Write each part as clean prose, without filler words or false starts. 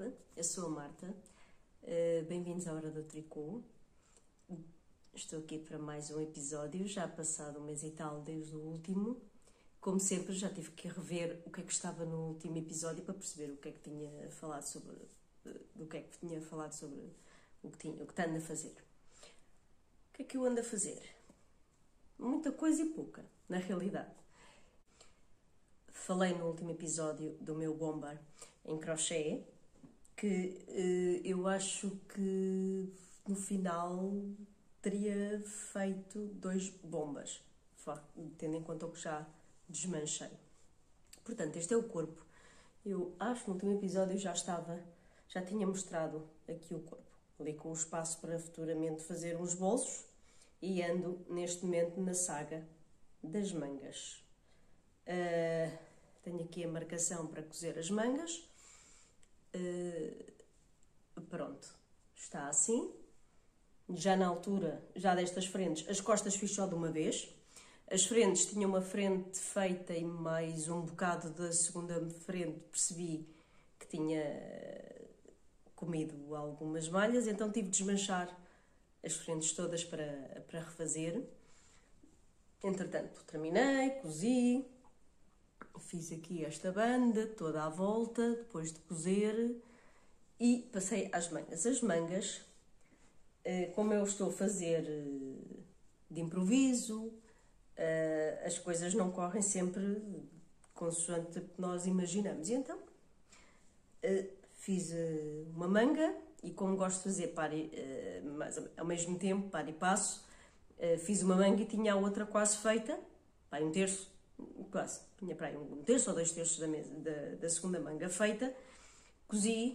tarde, eu sou a Marta, bem-vindos à Hora do Tricô. Estou aqui para mais um episódio, já passado um mês e tal desde o último. Como sempre, já tive que rever o que é que estava no último episódio para perceber o que é que tinha falado sobre, o que ando a fazer. O que é que eu ando a fazer? Muita coisa e pouca, na realidade. Falei no último episódio do meu bomber em crochê, que eu acho que no final teria feito 2 bombas, tendo em conta o que já desmanchei. Portanto, este é o corpo. Eu acho que no último episódio já tinha mostrado aqui o corpo, ali com o espaço para futuramente fazer uns bolsos, e ando neste momento na saga das mangas. Tenho aqui a marcação para cozer as mangas. Pronto, está assim. Já na altura, já destas frentes, as costas fiz só de uma vez. As frentes, tinha uma frente feita e mais um bocado da segunda frente, percebi que tinha comido algumas malhas, então tive de desmanchar as frentes todas para refazer. Entretanto, terminei, cozi, fiz aqui esta banda toda à volta, depois de cozer, e passei às mangas. As mangas, como eu estou a fazer de improviso, as coisas não correm sempre consoante o que nós imaginamos. E então, fiz uma manga, e como gosto de fazer mas ao mesmo tempo, par e passo, fiz uma manga e tinha a outra quase feita, um terço, quase, tinha para aí um terço ou 2 terços da segunda manga feita. Cozi,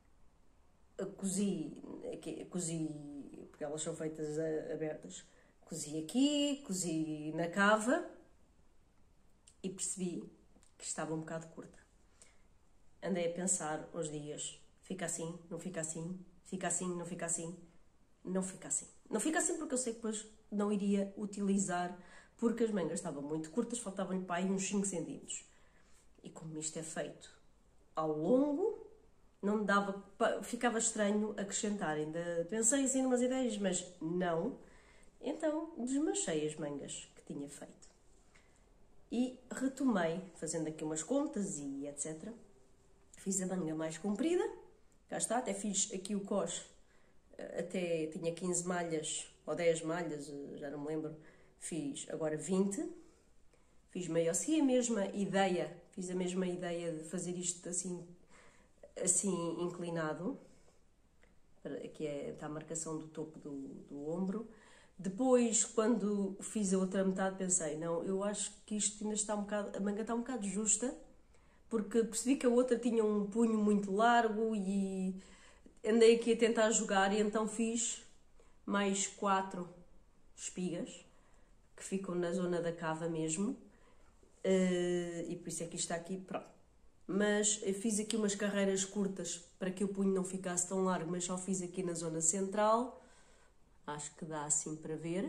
porque elas são feitas abertas, cozi aqui, cozi na cava, e percebi que estava um bocado curta. Andei a pensar uns dias, fica assim, não fica assim, fica assim, não fica assim, não fica assim. Não fica assim porque eu sei que depois não iria utilizar, porque as mangas estavam muito curtas, faltavam-lhe para aí uns 5 centímetros. E como isto é feito ao longo, não dava, ficava estranho acrescentar. Ainda pensei assim em umas ideias, mas não. Então desmanchei as mangas que tinha feito. E retomei, fazendo aqui umas contas e etc. Fiz a manga mais comprida, cá está, até fiz aqui o cós, até tinha 15 malhas, ou 10 malhas, já não me lembro, fiz agora 20. Fiz meio assim fiz a mesma ideia de fazer isto assim inclinado, aqui está a marcação do topo do ombro. Depois, quando fiz a outra metade, pensei, não, eu acho que isto ainda está a manga está um bocado justa, porque percebi que a outra tinha um punho muito largo e andei aqui a tentar jogar, e então fiz mais 4 espigas, que ficam na zona da cava mesmo, e por isso é que isto está aqui, pronto. Mas eu fiz aqui umas carreiras curtas para que o punho não ficasse tão largo, mas só fiz aqui na zona central. Acho que dá assim para ver.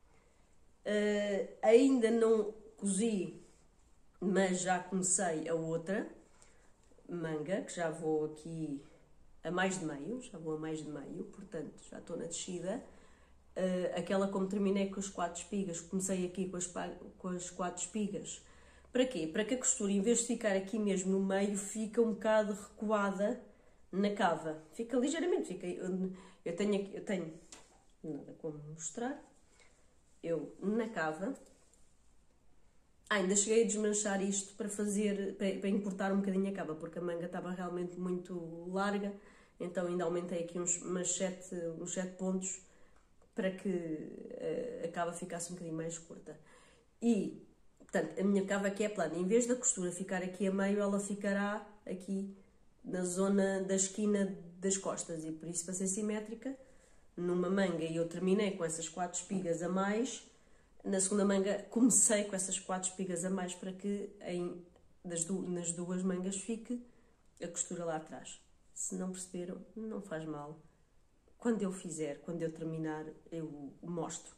Ainda não cozi, mas já comecei a outra manga, que já vou aqui a mais de meio, portanto já estou na descida. Aquela, como terminei com as 4 espigas, comecei aqui com as 4 espigas. Para quê? Para que a costura, em vez de ficar aqui mesmo no meio, fica um bocado recuada na cava. Fica ligeiramente, eu tenho nada como mostrar. Eu, na cava, ainda cheguei a desmanchar isto para encurtar um bocadinho a cava, porque a manga estava realmente muito larga, então ainda aumentei aqui uns 7 pontos para que a cava ficasse um bocadinho mais curta. E, portanto, a minha cava aqui é plana. Em vez da costura ficar aqui a meio, ela ficará aqui na zona da esquina das costas, e por isso, para ser simétrica, numa manga eu terminei com essas 4 espigas a mais, na segunda manga comecei com essas 4 espigas a mais, para que nas 2 mangas fique a costura lá atrás. Se não perceberam, não faz mal. Quando eu terminar, eu mostro.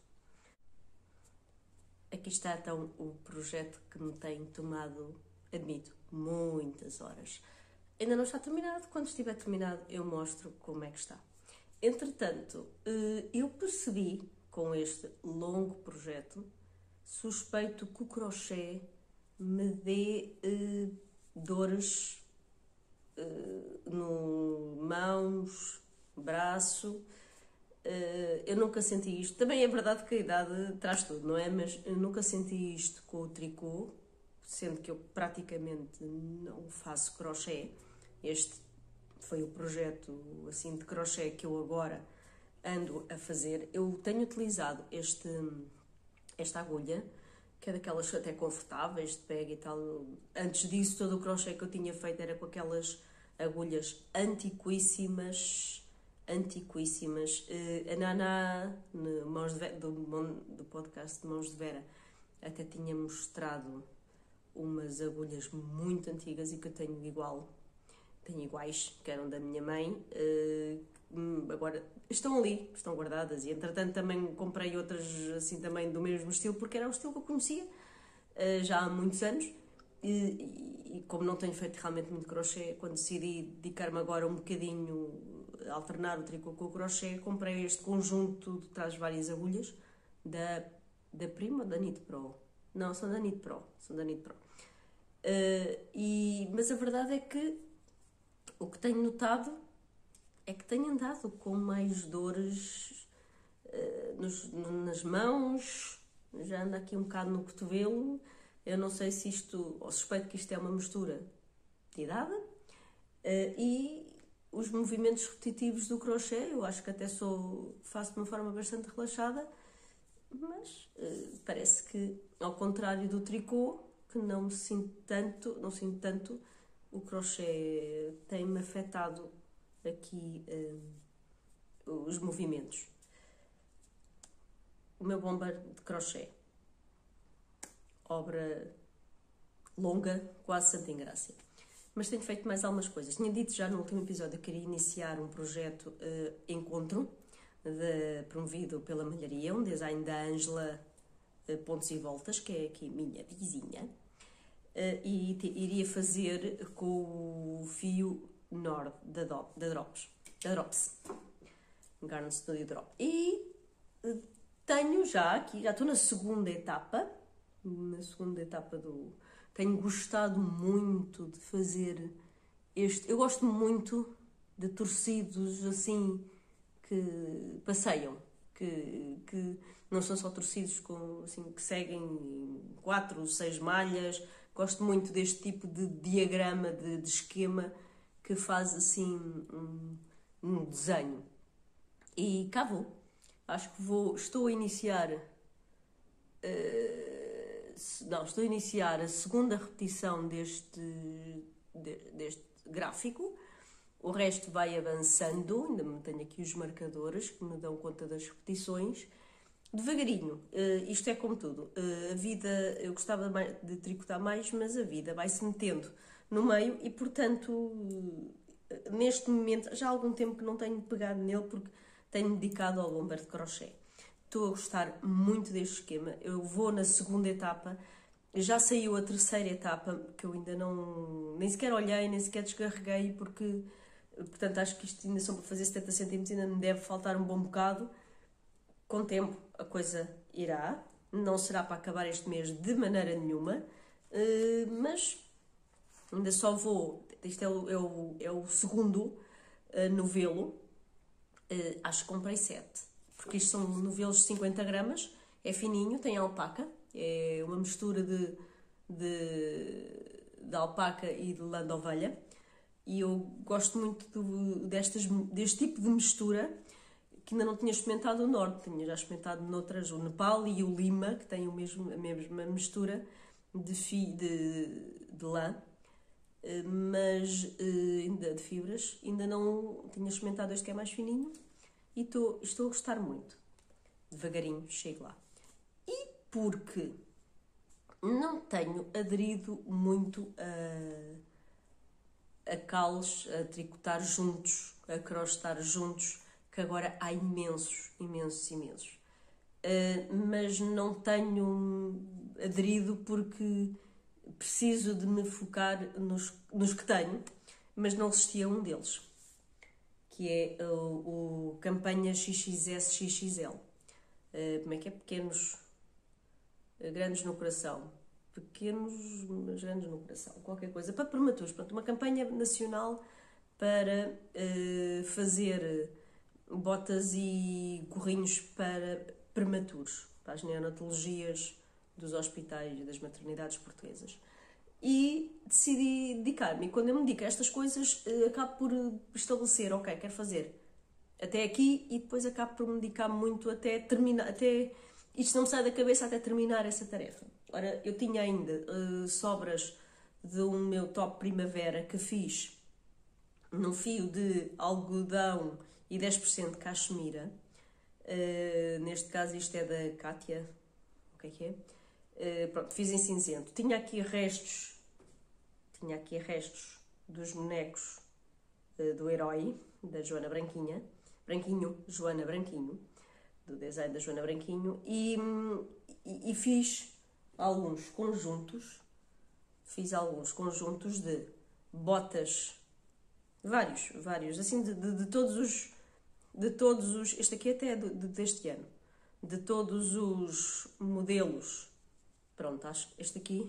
Aqui está então o projeto que me tem tomado, admito, muitas horas. ainda não está terminado. Quando estiver terminado, eu mostro como é que está. Entretanto, eu percebi com este longo projeto, suspeito que o crochê me dê dores no mãos, braço. Eu nunca senti isto. Também é verdade que a idade traz tudo, não é? Mas eu nunca senti isto com o tricô, sendo que eu praticamente não faço crochê. Este foi o projeto assim de crochê que eu agora ando a fazer. Eu tenho utilizado esta agulha, que é daquelas até confortáveis, de pega e tal. Antes disso, todo o crochê que eu tinha feito era com aquelas agulhas antiquíssimas. A Naná, do podcast de Mãos de Vera, até tinha mostrado umas agulhas muito antigas e que eu tenho iguais, que eram da minha mãe. Agora estão ali, estão guardadas, e entretanto também comprei outras assim também do mesmo estilo, porque era o estilo que eu conhecia já há muitos anos, e como não tenho feito realmente muito crochê, quando decidi dedicar-me agora um bocadinho a alternar o tricô com o crochê, comprei este conjunto que traz várias agulhas da Prima ou da Knit Pro? Não, são da Knit Pro, mas a verdade é que o que tenho notado é que tenho andado com mais dores nas mãos, já anda aqui um bocado no cotovelo. Eu não sei se isto, ou suspeito que isto é uma mistura de idade, e os movimentos repetitivos do crochê, eu acho que até faço de uma forma bastante relaxada, mas parece que, ao contrário do tricô, que não sinto tanto, o crochê tem-me afetado aqui os movimentos. O meu bomber de crochê, obra longa, quase Santa Engrácia. Mas tenho feito mais algumas coisas. Tinha dito já no último episódio que queria iniciar um projeto Encontro, promovido pela Malharia, um design da Ângela Pontos e Voltas, que é aqui minha vizinha, e iria fazer com o fio Nord da Drops, Garden Studio Drop. E tenho já estou na segunda etapa Tenho gostado muito de fazer eu gosto muito de tecidos assim que passeiam, que não são só tecidos assim, que seguem 4 ou 6 malhas. Gosto muito deste tipo de diagrama, de esquema, que faz assim um desenho. E cá vou. Acho que estou a iniciar a segunda repetição deste gráfico. O resto vai avançando, ainda tenho aqui os marcadores que me dão conta das repetições. Devagarinho, isto é como tudo. A vida, eu gostava de tricotar mais, mas a vida vai-se metendo no meio e, portanto, neste momento, já há algum tempo que não tenho pegado nele, porque tenho dedicado ao bomber de crochê. Estou a gostar muito deste esquema. Eu vou na segunda etapa. Já saiu a terceira etapa, que eu ainda nem sequer olhei, nem sequer descarreguei, porque, portanto, acho que isto ainda são para fazer 70 cm, ainda me deve faltar um bom bocado. Com o tempo a coisa irá, não será para acabar este mês de maneira nenhuma, mas ainda só vou, isto é o segundo novelo, acho que comprei 7, porque isto são novelos de 50 gramas, é fininho, tem alpaca, é uma mistura de alpaca e de lã de ovelha, e eu gosto muito deste tipo de mistura, que ainda não tinha experimentado o norte, tinha já experimentado noutras, o Nepal e o Lima, que têm a mesma mistura de lã, mas ainda de fibras. Ainda não tinha experimentado este que é mais fininho e estou a gostar muito. Devagarinho chego lá. E porque não tenho aderido muito a calos, a tricotar juntos, a crochetar juntos, que agora há imensos. Mas não tenho aderido porque preciso de me focar nos que tenho. mas não resisti a um deles, que é o Campanha XXS XXL. Como é que é? Pequenos, grandes no coração. Pequenos, mas grandes no coração. Qualquer coisa. Para prematuros. Portanto, uma campanha nacional para fazer botas e gorrinhos para prematuros, para as neonatologias dos hospitais e das maternidades portuguesas. E decidi dedicar-me. E quando eu me dedico a estas coisas, acabo por estabelecer, ok, quero fazer até aqui, e depois acabo por me dedicar muito até terminar, até isto não me sai da cabeça até terminar essa tarefa. Ora, eu tinha ainda sobras de um meu top primavera que fiz num fio de algodão e 10% de cachemira. Neste caso isto é da Kátia, o que é? Pronto, fiz em cinzento. Tinha aqui restos dos bonecos do herói, da Joana Joana Branquinho, do design da Joana Branquinho, e fiz alguns conjuntos de botas, vários, assim, de todos os, este aqui até é deste ano, de todos os modelos. Pronto, acho que este aqui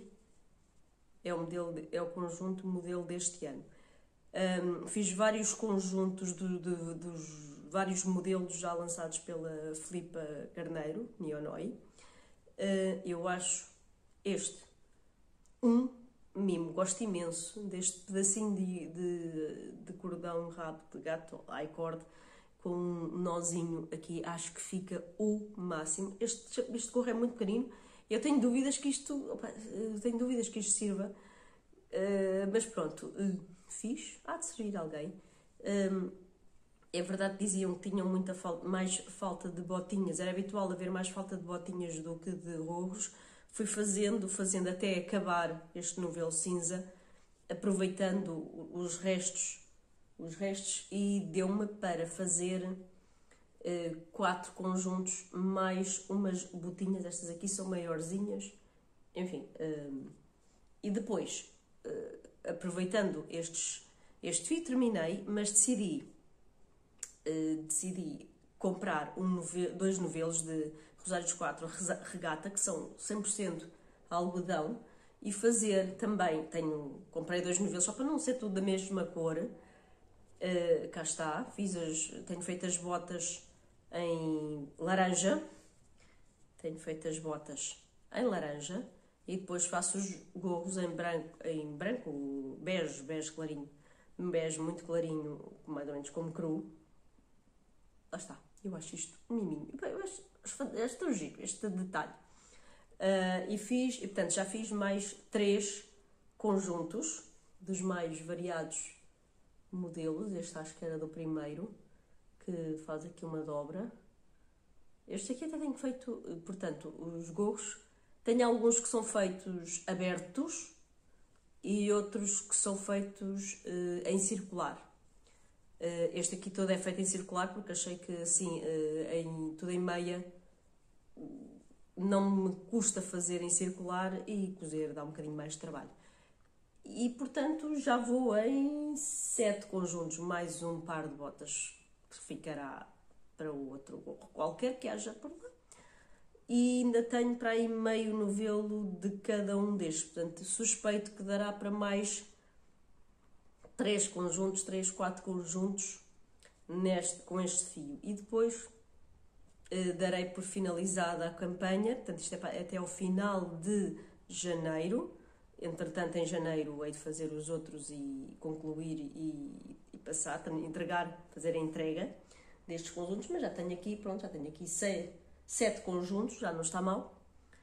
é o conjunto modelo deste ano. Fiz vários conjuntos dos vários modelos já lançados pela Filipa Carneiro, Neonoi. Eu acho este um mimo, gosto imenso deste pedacinho de cordão rabo de gato I-cord com um nozinho aqui, acho que fica o máximo. Este gorro é muito pequenino, eu tenho dúvidas que isto sirva, mas pronto, fiz, há de servir alguém. É verdade que diziam que tinham mais falta de botinhas, era habitual haver mais falta de botinhas do que de gorros. Fui fazendo até acabar este novelo cinza, aproveitando os restos e deu-me para fazer 4 conjuntos mais umas botinhas. Estas aqui são maiorzinhas, enfim. E depois, aproveitando este fio, terminei, mas decidi comprar 2 novelos de Rosários 4 regata, que são 100% algodão, e fazer também, comprei 2 novelos só para não ser tudo da mesma cor. Cá está, tenho feito as botas em laranja, e depois faço os gorros em branco, bege clarinho, um bege muito clarinho, mais ou menos como cru. Lá está, eu acho isto um miminho, eu acho tão giro este detalhe. Portanto, já fiz mais 3 conjuntos dos mais variados modelos. Este acho que era do primeiro, que faz aqui uma dobra. Este aqui até tenho feito, portanto, os gorros, tenho alguns que são feitos abertos e outros que são feitos em circular. Este aqui todo é feito em circular porque achei que assim, tudo em meia, não me custa fazer em circular, e cozer dá um bocadinho mais de trabalho. E portanto já vou em 7 conjuntos, mais um par de botas que ficará para o outro gorro qualquer que haja por lá. E ainda tenho para aí meio novelo de cada um destes, portanto suspeito que dará para mais 3, 4 conjuntos com este fio. E depois darei por finalizada a campanha, portanto isto é até ao final de janeiro. Entretanto, em janeiro hei de fazer os outros e concluir e passar, fazer a entrega destes conjuntos, mas já tenho aqui 7 conjuntos, já não está mal.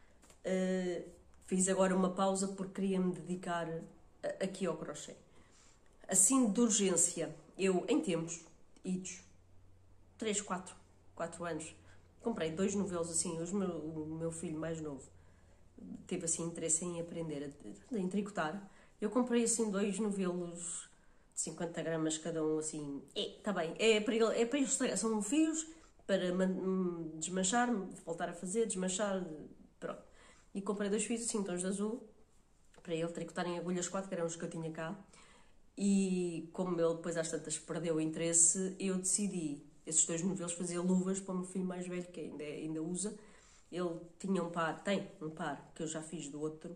Fiz agora uma pausa porque queria me dedicar aqui ao crochê. Assim, de urgência, eu em tempos idos, 3, 4 anos, comprei 2 novelos assim. O meu filho mais novo teve assim interesse em aprender a tricotar. Eu comprei assim 2 novelos de 50 gramas cada um, assim. Está bem, é para ele estragar. São fios para desmanchar, voltar a fazer, desmanchar, pronto. E comprei 2 fios assim, tons de azul, para ele tricotar em agulhas 4, que eram os que eu tinha cá. E como ele depois às tantas perdeu o interesse, eu decidi esses 2 novelos fazer luvas para o meu filho mais velho, que ainda usa. Ele tinha tem um par que eu já fiz do outro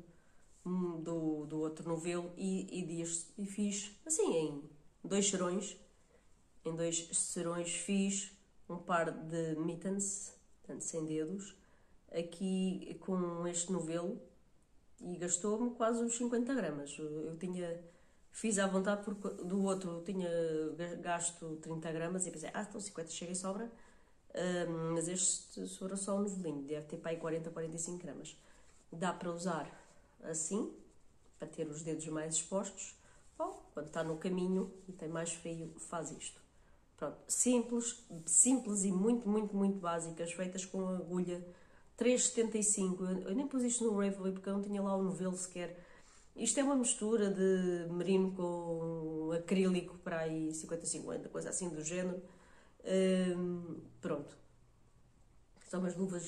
novelo e fiz assim em 2 serões. Em 2 serões fiz um par de mittens, portanto sem dedos, aqui com este novelo, e gastou-me quase uns 50 gramas. Fiz à vontade porque do outro eu tinha gasto 30 gramas e pensei, então 50 chega e sobra, mas este sobra só um novelinho, deve ter para aí 40, 45 gramas. Dá para usar assim, para ter os dedos mais expostos, ou quando está no caminho e tem mais frio, faz isto. Pronto, simples e muito, muito, muito básicas, feitas com agulha 3,75. Eu nem pus isto no Ravelry porque eu não tinha lá o novelo sequer. Isto é uma mistura de merino com acrílico para aí 50-50, coisa assim do género. Pronto. São umas luvas,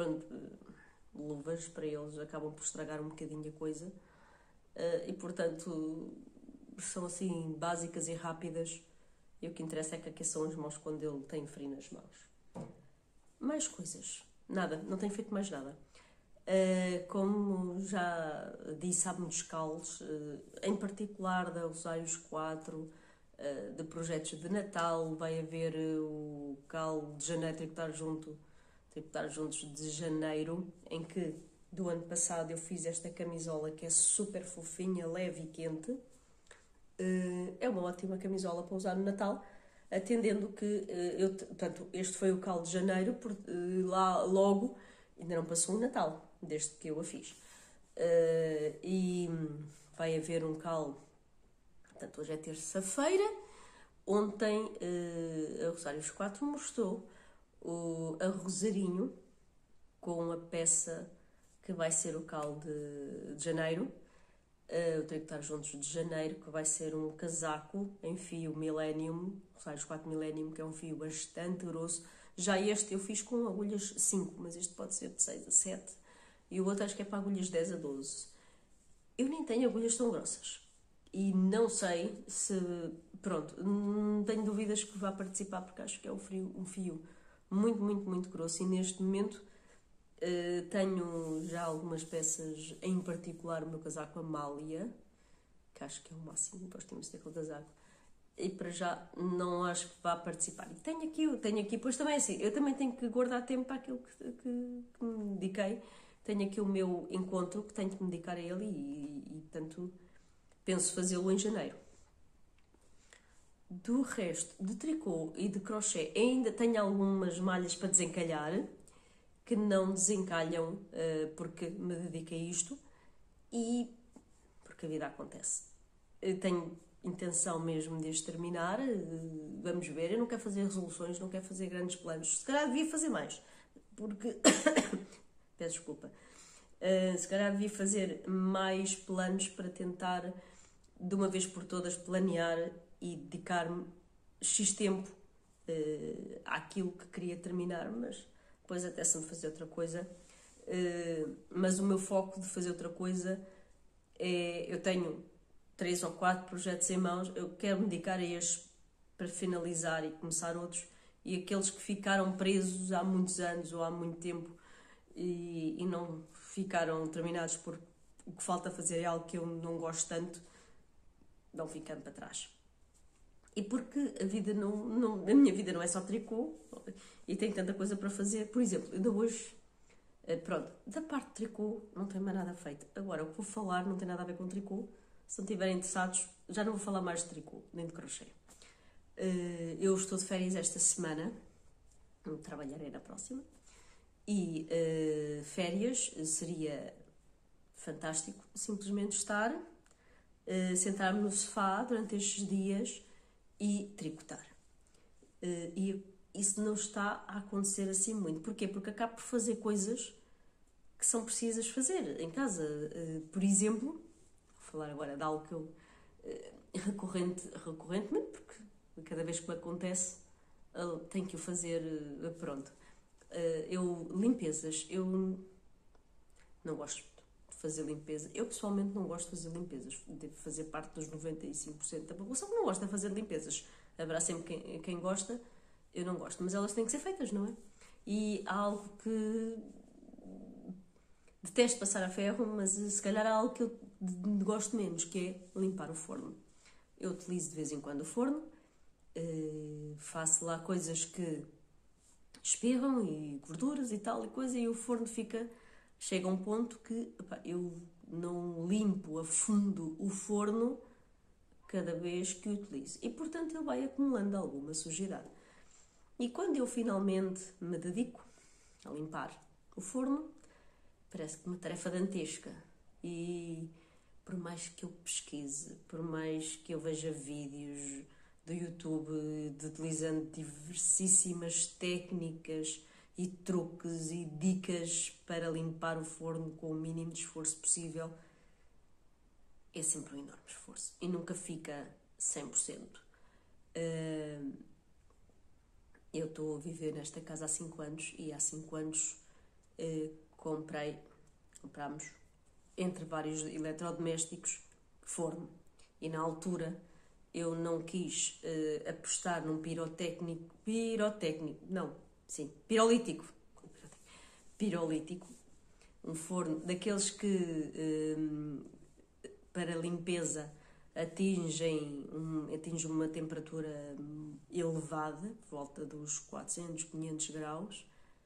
luvas para eles acabam por estragar um bocadinho a coisa. E portanto, são assim básicas e rápidas. E o que interessa é que aqueçam as mãos quando ele tem frio nas mãos. Mais coisas. Nada, não tenho feito mais nada. Como já disse, há muitos cales, em particular da Usários 4, de projetos de Natal. Vai haver o cal de janeiro, tem que estar juntos de janeiro, em que do ano passado eu fiz esta camisola que é super fofinha, leve e quente. É uma ótima camisola para usar no Natal, atendendo que portanto, este foi o cal de janeiro, lá logo ainda não passou o Natal, desde que eu a fiz. E vai haver um cal, portanto, hoje é terça-feira. Ontem a Rosários 4 mostrou a Rosarinho com a peça que vai ser o cal de janeiro. Eu tenho que estar juntos de janeiro, que vai ser um casaco em fio Millennium, Rosários 4 Millennium, que é um fio bastante grosso. Já este eu fiz com agulhas 5, mas este pode ser de 6 a 7. E o outro acho que é para agulhas 10 a 12. Eu nem tenho agulhas tão grossas. E não sei se... Pronto, não tenho dúvidas que vá participar, porque acho que é um fio muito, muito, muito grosso. E neste momento tenho já algumas peças, em particular o meu casaco Amália, que acho que é o máximo, gosto imenso daquele casaco. E para já não acho que vá participar. E tenho aqui, pois também assim, eu também tenho que guardar tempo para aquilo que me dediquei. Tenho aqui o meu encontro, que tenho que me dedicar a ele e portanto, penso fazê-lo em janeiro. Do resto, de tricô e de crochê, ainda tenho algumas malhas para desencalhar, que não desencalham porque me dedico a isto e porque a vida acontece. Eu tenho intenção mesmo de as terminar, vamos ver. Eu não quero fazer resoluções, não quero fazer grandes planos. Se calhar devia fazer mais, porque... Peço desculpa. Se calhar devia fazer mais planos para tentar, de uma vez por todas, planear e dedicar-me X tempo àquilo que queria terminar, mas depois apetece-me fazer outra coisa. Mas o meu foco de fazer outra coisa é... Eu tenho 3 ou 4 projetos em mãos, eu quero me dedicar a estes para finalizar e começar outros, e aqueles que ficaram presos há muitos anos ou há muito tempo e não ficaram terminados porque o que falta fazer é algo que eu não gosto tanto, não ficando para trás. E porque a minha vida não é só tricô e tenho tanta coisa para fazer. Por exemplo, ainda hoje, pronto, da parte de tricô não tenho mais nada feito. Agora, o que vou falar não tem nada a ver com tricô. Se não estiverem interessados, já não vou falar mais de tricô, nem de crochê. Eu estou de férias esta semana, trabalharei na próxima, e férias seria fantástico simplesmente estar, sentar-me no sofá durante estes dias e tricotar. E isso não está a acontecer assim muito. Porquê? Porque acabo por fazer coisas que são precisas fazer em casa. Por exemplo, vou falar agora de algo que eu recorrentemente, porque cada vez que me acontece tenho que o fazer, limpezas. Eu não gosto de fazer limpeza. Eu pessoalmente não gosto de fazer limpezas, devo fazer parte dos 95% da população que não gosta de fazer limpezas. Haverá sempre quem gosta, eu não gosto, mas elas têm que ser feitas, não é? E há algo que detesto passar a ferro, mas se calhar há algo que eu gosto menos, que é limpar o forno. Eu utilizo de vez em quando o forno, faço lá coisas que espirram e gorduras e tal e coisa, e o forno chega a um ponto que eu não limpo a fundo o forno cada vez que o utilizo. E portanto ele vai acumulando alguma sujidade. E quando eu finalmente me dedico a limpar o forno, parece que uma tarefa dantesca. E por mais que eu pesquise, por mais que eu veja vídeos do YouTube utilizando diversíssimas técnicas e truques e dicas para limpar o forno com o mínimo de esforço possível, é sempre um enorme esforço e nunca fica 100%. Eu estou a viver nesta casa há 5 anos e há 5 anos comprámos entre vários eletrodomésticos forno, e na altura eu não quis apostar num pirolítico, um forno daqueles que para limpeza atinge uma temperatura elevada, por volta dos 400, 500 graus,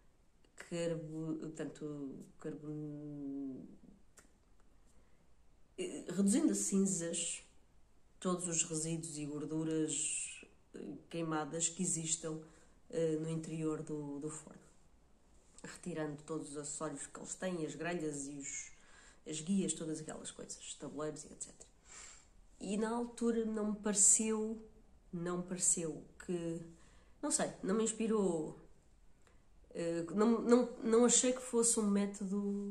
reduzindo a cinzas todos os resíduos e gorduras queimadas que existam no interior do forno, retirando todos os acessórios que eles têm, as grelhas e as guias, todas aquelas coisas, os tabuleiros e etc. E na altura não me pareceu que, não sei, não me inspirou, não achei que fosse um método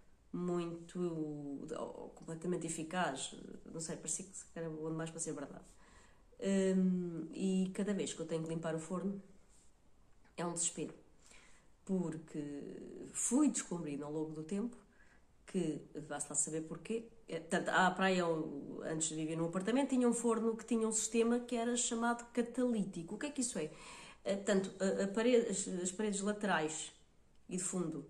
completamente eficaz, não sei, parecia que era bom demais para ser verdade. E cada vez que eu tenho que limpar o forno é um desespero, porque fui descobrindo ao longo do tempo que, vá-se lá saber porquê, à praia, antes de viver num apartamento, tinha um forno que tinha um sistema que era chamado catalítico. O que é que isso é? Tanto as paredes laterais e de fundo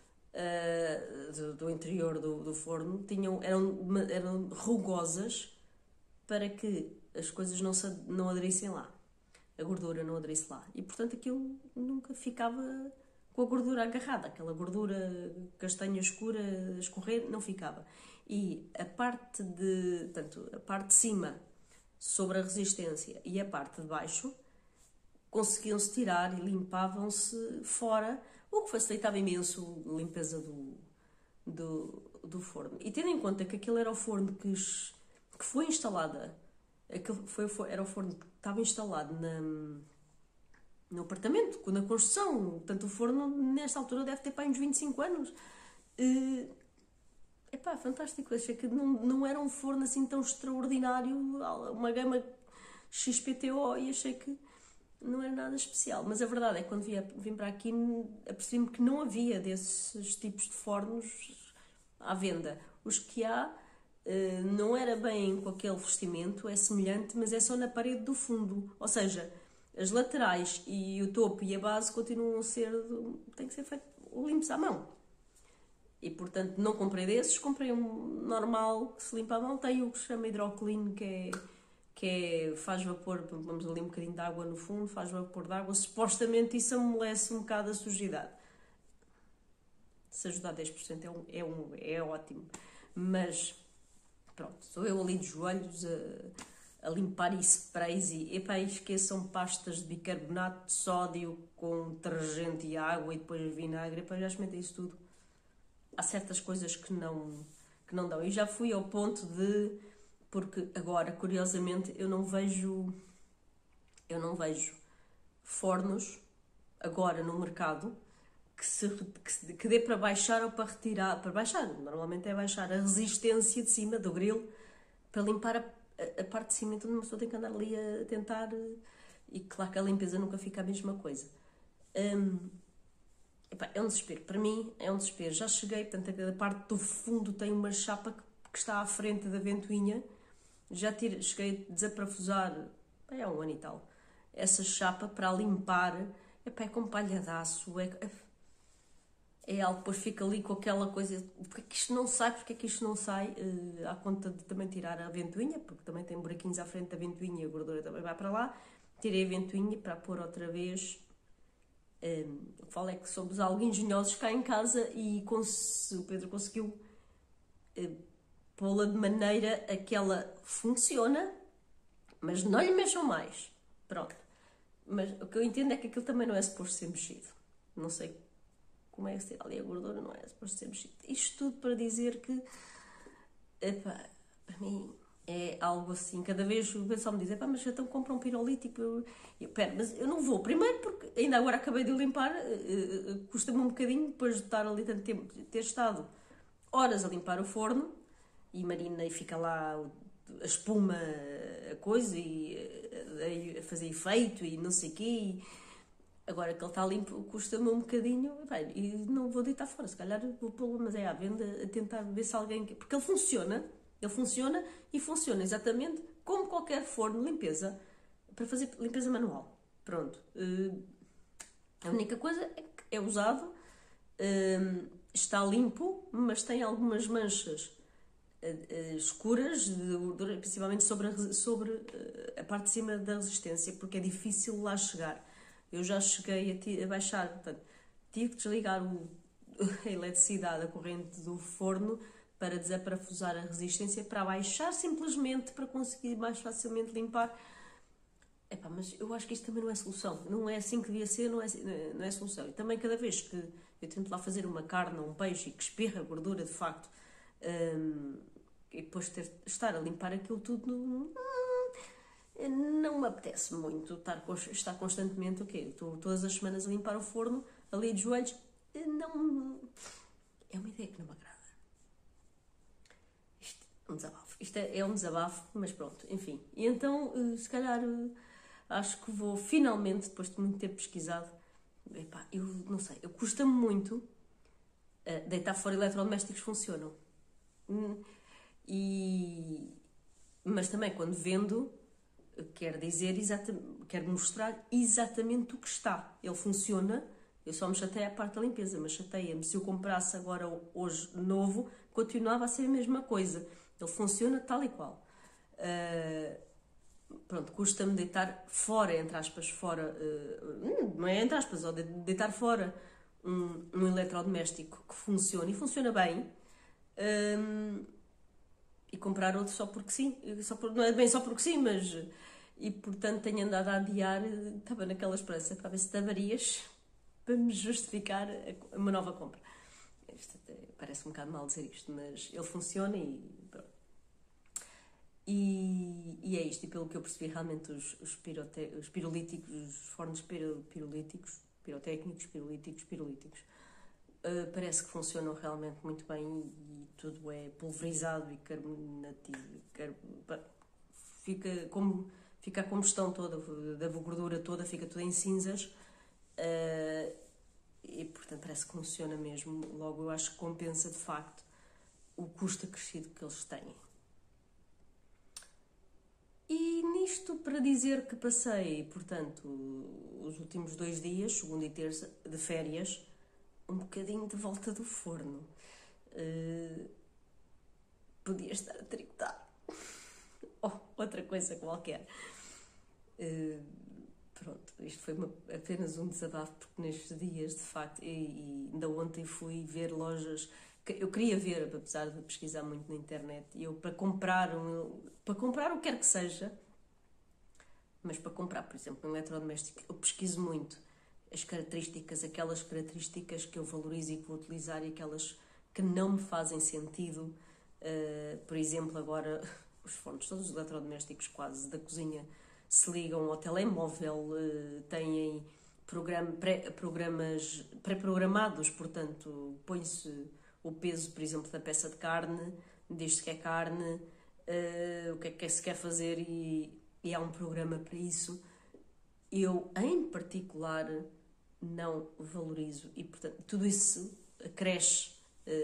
do interior do forno eram rugosas para que as coisas não aderissem lá, a gordura não aderisse lá, e portanto aquilo nunca ficava com a gordura agarrada, aquela gordura castanha escura a escorrer, não ficava. E a parte de cima sobre a resistência e a parte de baixo conseguiam-se tirar e limpavam-se fora, o que facilitava imenso a limpeza do forno. E tendo em conta que aquele era o forno que foi instalada, era o forno que estava instalado no apartamento, na construção, portanto o forno nesta altura deve ter para uns 25 anos. Fantástico, achei que não era um forno assim tão extraordinário, uma gama XPTO, e achei que não era nada especial. Mas a verdade é que quando vim para aqui apercebi-me que não havia desses tipos de fornos à venda. Os que há não era bem com aquele revestimento, é semelhante, mas é só na parede do fundo, ou seja, as laterais e o topo e a base continuam a têm que ser limpos à mão. E portanto não comprei desses, comprei um normal que se limpa à mão. Tem o que se chama hidroclean, que faz vapor, vamos ali um bocadinho de água no fundo, faz vapor de água, supostamente isso amolece um bocado a sujidade. Se ajudar 10% é ótimo, mas pronto, sou eu ali de joelhos a limpar sprays e esqueçam pastas de bicarbonato de sódio com detergente e água e depois vinagre. Já experimentei isso tudo. Há certas coisas que não dão. E já fui ao ponto porque agora, curiosamente, eu não vejo fornos agora no mercado que dê para baixar ou para retirar. Para baixar, normalmente é baixar a resistência de cima do grill para limpar a parte de cima, então uma pessoa tem que andar ali a tentar, e claro que a limpeza nunca fica a mesma coisa. epá, é um desespero. Para mim é um desespero. Já cheguei, portanto, a parte do fundo tem uma chapa que está à frente da ventoinha. Cheguei a desaparafusar, é há um ano e tal, essa chapa para limpar. Epá, é com palha de aço, é algo, depois fica ali com aquela coisa, porque é que isto não sai, porque é que isto não sai, à conta de também tirar a ventoinha, porque também tem buraquinhos à frente da ventoinha e a gordura também vai para lá. Tirei a ventoinha para pôr outra vez. Falo é que somos algo engenhosos cá em casa e o Pedro conseguiu pô-la de maneira a que ela funciona, mas não lhe mexam mais. Pronto. Mas o que eu entendo é que aquilo também não é suposto ser mexido. Não sei como é que se tira ali a gordura, não é suposto ser mexido. Isto tudo para dizer que, epá, para mim é algo assim. Cada vez o pessoal me diz, epá, mas então compra um pirolítico. Pera, mas eu não vou. Primeiro porque ainda agora acabei de limpar, custa-me um bocadinho, depois de estar ali tanto tempo, ter estado horas a limpar o forno, e marina e fica lá a espuma, a coisa, e a fazer efeito e não sei o quê. Agora que ele está limpo, custa-me um bocadinho, bem, e não vou deitar fora. Se calhar vou pô-lo, mas é à venda, a tentar ver se alguém... Porque ele funciona e funciona exatamente como qualquer forno de limpeza, para fazer limpeza manual. Pronto. A única coisa é que é usado, está limpo, mas tem algumas manchas escuras, principalmente sobre a parte de cima da resistência, porque é difícil lá chegar. Eu já cheguei a baixar, portanto, tive que desligar a eletricidade, a corrente do forno, para desaparafusar a resistência, para baixar simplesmente, para conseguir mais facilmente limpar. Epá, mas eu acho que isto também não é solução. Não é assim que devia ser, não é solução. E também cada vez que eu tento lá fazer uma carne ou um peixe e que espirra gordura, de facto, e depois estar a limpar aquilo tudo, não me apetece muito estar constantemente, estou todas as semanas a limpar o forno, ali de joelhos, não... É uma ideia que não me agrada. Isto é um desabafo. Isto é um desabafo, mas pronto, enfim. E então, se calhar, acho que vou finalmente, depois de muito tempo pesquisado, epá, eu não sei, custa-me muito deitar fora eletrodomésticos que funcionam. Mas também quando vendo, quero mostrar exatamente o que está. Ele funciona, eu só me chateio a parte da limpeza, mas chateia-me. Se eu comprasse agora hoje novo, continuava a ser a mesma coisa. Ele funciona tal e qual. Pronto, custa-me deitar fora, entre aspas, fora, não é entre aspas, ou deitar fora um eletrodoméstico que funciona e funciona bem, e comprar outro só porque sim, não é bem só porque sim, mas... E portanto tenho andado a adiar, estava naquela esperança para ver se davarias para me justificar uma nova compra. Parece um bocado mal dizer isto, mas ele funciona e pronto. E é isto, e pelo que eu percebi, realmente os pirolíticos, os fornos pirotécnicos, parece que funcionam realmente muito bem e tudo é pulverizado e carbonativo. Fica a combustão toda, da gordura toda, fica tudo em cinzas. E portanto parece que funciona mesmo. Logo eu acho que compensa de facto o custo acrescido que eles têm. E nisto para dizer que passei, portanto, os últimos 2 dias, segunda e terça, de férias, um bocadinho de volta do forno. Podia estar a tricotar. Ou outra coisa qualquer. Pronto, isto foi apenas um desabafo, porque nestes dias, de facto, e ainda ontem fui ver lojas que eu queria ver, apesar de pesquisar muito na internet, e eu para comprar o que quer que seja, mas para comprar, por exemplo, um eletrodoméstico, eu pesquiso muito as características, aquelas características que eu valorizo e que vou utilizar e aquelas que não me fazem sentido. Por exemplo, agora os fornos, todos os eletrodomésticos quase da cozinha, se ligam ao telemóvel, têm programas pré-programados, portanto, põe-se o peso, por exemplo, da peça de carne, diz-se que é carne, o que é que se quer fazer e há um programa para isso. Eu, em particular, não valorizo e, portanto, tudo isso acresce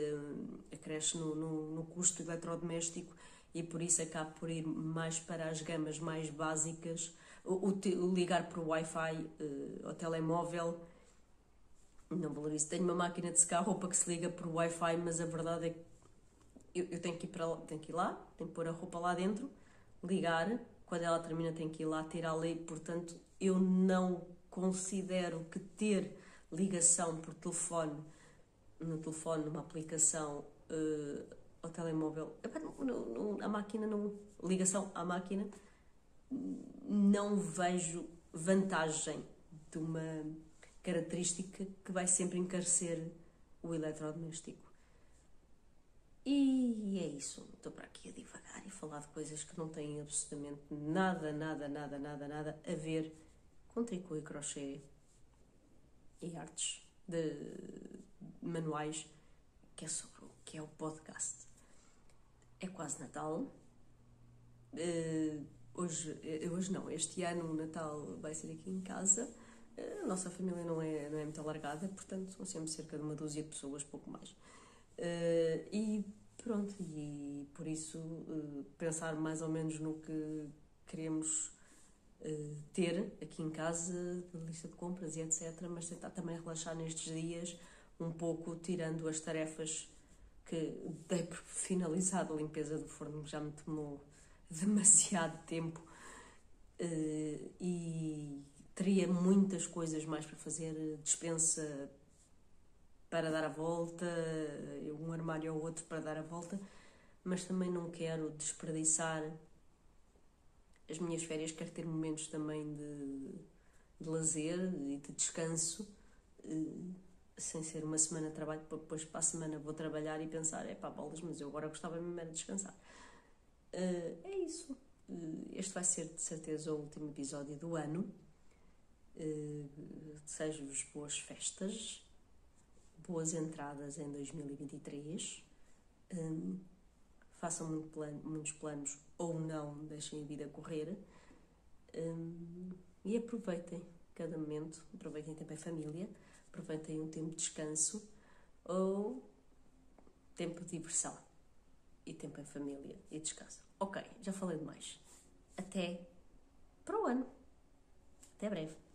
no custo eletrodoméstico e por isso acabo por ir mais para as gamas mais básicas. O ligar por Wi-Fi ao telemóvel não valorizo. Tenho uma máquina de secar roupa que se liga por Wi-Fi, mas a verdade é que eu tenho que ir tenho que pôr a roupa lá dentro, ligar, quando ela termina tenho que ir lá tirá-la e, portanto, eu não considero que ter ligação por telefone, numa aplicação ao telemóvel, a máquina não, ligação à máquina, não vejo vantagem de uma característica que vai sempre encarecer o eletrodoméstico. E é isso, estou para aqui a divagar e falar de coisas que não têm absolutamente nada a ver com tricô e crochê e artes de manuais, que é sobre o que é o podcast. É quase Natal. Hoje não, este ano o Natal vai ser aqui em casa. A nossa família não é muito alargada, portanto são sempre cerca de uma dúzia de pessoas, pouco mais. E pronto, e por isso pensar mais ou menos no que queremos ter aqui em casa, de lista de compras e etc, mas tentar também relaxar nestes dias um pouco, tirando as tarefas que dei por finalizado. A limpeza do forno já me tomou demasiado tempo e teria muitas coisas mais para fazer, despensa para dar a volta, um armário ou outro para dar a volta, mas também não quero desperdiçar as minhas férias, quero ter momentos também de lazer e de descanso, sem ser uma semana de trabalho, depois para a semana vou trabalhar e pensar, bolas, mas eu agora gostava mesmo era de descansar. É isso. Este vai ser de certeza o último episódio do ano. Desejo-vos boas festas, boas entradas em 2023. Façam muitos planos ou não, deixem a vida correr. E aproveitem cada momento, aproveitem tempo em família, aproveitem um tempo de descanso ou tempo de diversão e tempo em família e descanso. Ok, já falei demais. Até para o ano. Até breve.